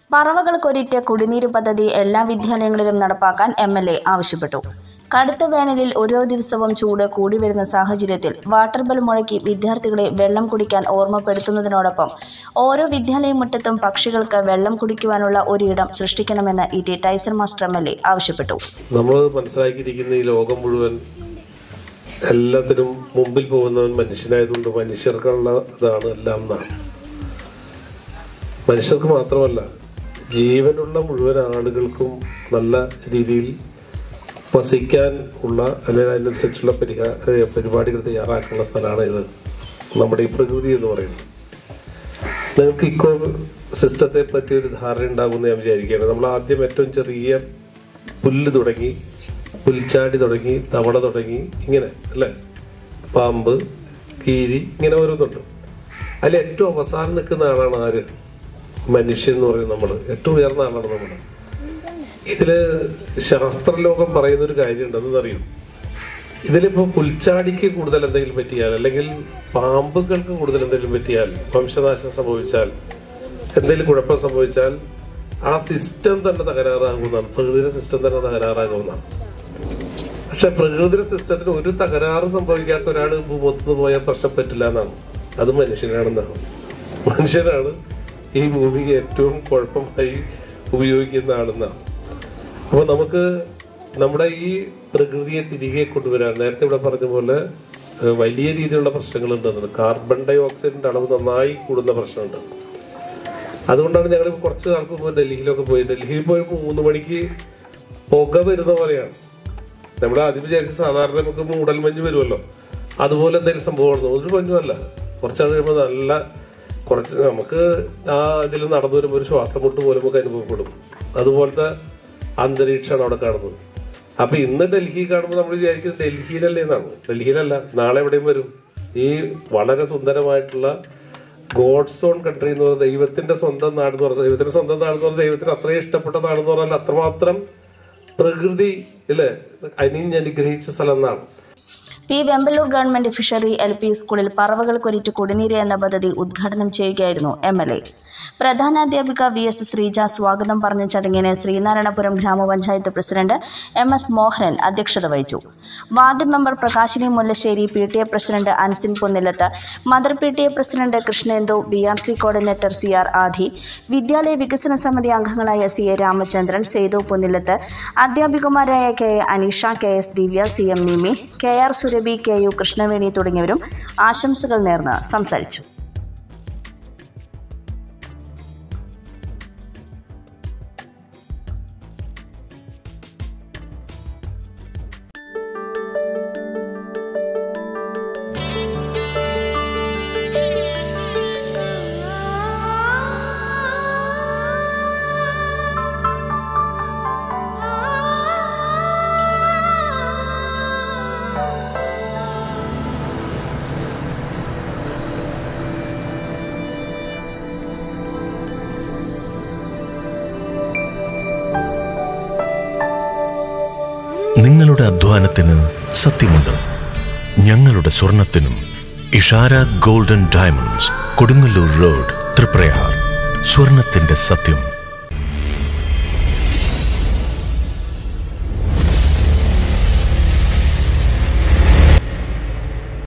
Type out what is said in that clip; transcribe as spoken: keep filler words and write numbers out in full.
പറവകൾക്കൊരിറ്റ് കുടിനീര് പദ്ധതി എല്ലാ വിദ്യാലയങ്ങളിലും നടപ്പാക്കാൻ എം എൽ എ ആവശ്യപ്പെട്ടു. കടുത്ത വേനലിൽ ഓരോ ദിവസവും ചൂട് കൂടിവരുന്ന സാഹചര്യത്തിൽ വാട്ടർ ബെൽ മുഴക്കി വിദ്യാർത്ഥികളെ വെള്ളം കുടിക്കാൻ ഓർമ്മപ്പെടുത്തുന്നതിനോടൊപ്പം ഓരോ വിദ്യാലയ മുറ്റത്തും പക്ഷികൾക്ക് വെള്ളം കുടിക്കുവാനുള്ള ഒരിടം സൃഷ്ടിക്കണമെന്ന് E T Tyson master M L A ആവശ്യപ്പെട്ടു. നമ്മൾ മനസ്സിലാക്കിയിരിക്കുന്ന ഈ ലോകം മുഴുവൻ എല്ലാത്തിനും മുമ്പിൽ പോകുന്നവൻ മനുഷ്യനായതുകൊണ്ട് മനുഷ്യർക്കുള്ളതാണ് എല്ലാം എന്നാണ്. മനുഷ്യർക്ക് മാത്രമല്ല, ജീവനുള്ള മുഴുവൻ ആളുകൾക്കും നല്ല രീതിയിൽ വസിക്കാൻ ഉള്ള അല്ലെങ്കിൽ അതിനനുസരിച്ചുള്ള പരിഹാര പരിപാടികൾ തയ്യാറാക്കുന്ന സ്ഥലമാണ് ഇത്, നമ്മുടെ ഈ പ്രകൃതി എന്ന് പറയുന്നത്. നിങ്ങൾക്ക് ഇക്കോ സിസ്റ്റത്തെ പറ്റി ഒരു ധാരണ ഉണ്ടാകുമെന്ന് ഞാൻ വിചാരിക്കുകയാണ്. നമ്മൾ ആദ്യം ഏറ്റവും ചെറിയ പുല്ല് തുടങ്ങി, പുൽച്ചാടി തുടങ്ങി, തവള തുടങ്ങി, ഇങ്ങനെ അല്ലേ, പാമ്പ്, കീരി, ഇങ്ങനെ ഓരോന്നുണ്ട്. അതിൽ ഏറ്റവും അവസാനം നിൽക്കുന്ന ആളാണ് ആര്? മനുഷ്യൻ എന്ന് പറയുന്നത്. നമ്മൾ ഏറ്റവും ഉയർന്ന ആളാണ് നമ്മൾ. ഇതില് ശാസ്ത്രലോകം പറയുന്ന ഒരു കാര്യമുണ്ട്, അതെന്നറിയും. ഇതിലിപ്പോ പുൽച്ചാടിക്ക് കൂടുതൽ എന്തെങ്കിലും പറ്റിയാൽ, അല്ലെങ്കിൽ പാമ്പുകൾക്ക് കൂടുതൽ എന്തെങ്കിലും പറ്റിയാൽ, വംശനാശം സംഭവിച്ചാൽ, എന്തെങ്കിലും കുഴപ്പം സംഭവിച്ചാൽ ആ സിസ്റ്റം തന്നെ തകരാറാകുന്നതാണ്. പ്രകൃതിയുടെ സിസ്റ്റം തന്നെ തകരാറാകുന്നതാണ്. പക്ഷെ പ്രകൃതിയുടെ സിസ്റ്റത്തിന് ഒരു തകരാറ് സംഭവിക്കാത്ത ഒരാൾ ഭൂമുഖത്ത് പോയാൽ പ്രശ്നം പറ്റില്ല എന്നാണ്. അത് മനുഷ്യനാണെന്നാണ്. മനുഷ്യനാണ് ഈ ഭൂമിക്ക് ഏറ്റവും കുഴപ്പമായി ഉപയോഗിക്കുന്ന ആളെന്നാണ്. അപ്പോൾ നമുക്ക് നമ്മുടെ ഈ പ്രകൃതിയെ തിരികെ കൊണ്ടുവരാൻ, നേരത്തെ ഇവിടെ പറഞ്ഞ പോലെ വലിയ രീതിയിലുള്ള പ്രശ്നങ്ങളുണ്ട്. കാർബൺ ഡൈ ഓക്സൈഡിന്റെ അളവ് നന്നായി കൂടുന്ന പ്രശ്നമുണ്ട്. അതുകൊണ്ടാണ് ഞങ്ങൾ കുറച്ച് നാൾക്ക് മുമ്പ് ഡൽഹിയിലൊക്കെ പോയി. ഡൽഹിയിൽ പോയപ്പോൾ മൂന്ന് മണിക്ക് പുക വരുന്ന പോലെയാണ്. നമ്മൾ ആദ്യം വിചാരിച്ച സാധാരണ നമുക്ക് മൂടൽ മഞ്ഞ് വരുമല്ലോ, അതുപോലെ എന്തെങ്കിലും സംഭവമാണ്. ഒരു മഞ്ഞുമല്ല, കുറച്ചാൾ കഴിയുമ്പോൾ നല്ല കുറച്ച് നമുക്ക് ആ ഇതിൽ നടന്നു വരുമ്പോൾ ഒരു ശ്വാസം മുട്ട് പോലെ നമുക്ക് അനുഭവപ്പെടും. അതുപോലത്തെ അന്തരീക്ഷമാണ് അവിടെ കാണുന്നത്. അപ്പൊ ഇന്ന് ഡൽഹി കാണുമ്പോൾ നമ്മൾ വിചാരിക്കുന്നത് ഡൽഹിയിലല്ലേ എന്നാണ്. ഡൽഹിയിലല്ല, നാളെ എവിടെയും വരും. ഈ വളരെ സുന്ദരമായിട്ടുള്ള ഗോഡ്സ് ഓൺ കൺട്രി എന്ന് പറയുന്നത്, ദൈവത്തിന്റെ സ്വന്തം നാട് എന്ന് പറഞ്ഞാൽ, ദൈവത്തിന്റെ സ്വന്തം നാട് എന്ന് പറഞ്ഞാൽ ദൈവത്തിന് അത്രയും ഇഷ്ടപ്പെട്ട നാടെന്ന് പറഞ്ഞാൽ അത്രമാത്രം പ്രകൃതി ഇല്ലേ അനിഞ്ഞനുഗ്രഹിച്ച സ്ഥലം എന്നാണ്. P Vemballoor government fishery L P സ്കൂളിൽ പറവകൾക്കൊരിറ്റ് കുടിനീര് എന്ന പദ്ധതി ഉദ്ഘാടനം ചെയ്യുകയായിരുന്നു എം എൽ എ. പ്രധാനാധ്യാപിക വി എസ് ശ്രീജ സ്വാഗതം പറഞ്ഞ ചടങ്ങിന് ശ്രീനാരായണപുരം ഗ്രാമപഞ്ചായത്ത് പ്രസിഡന്റ് എം എസ് മോഹനൻ അധ്യക്ഷത വഹിച്ചു. Ward member Prakashini Mullassery, P T A president Ansin Ponnilath, mother P T A president Krishnendu, B R C coordinator C R Aadhi, വിദ്യാലയ വികസന സമിതി അംഗങ്ങളായ സി എ രാമചന്ദ്രൻ, സേതു പൊന്നിലത്ത്, അധ്യാപികമാരായ K A Aneesha, K S Divya, C M Nimi, K R Surabhi, K U Krishnaveni തുടങ്ങിയവരും ആശംസകൾ നേർന്ന് സംസാരിച്ചു. നിങ്ങളുടെ അധ്വാനത്തിന് സത്യമുണ്ട്, ഞങ്ങളുടെ സ്വർണത്തിനും. Ishara golden diamonds, Kodungallur road, Triprayar. സ്വർണത്തിന്റെ സത്യം.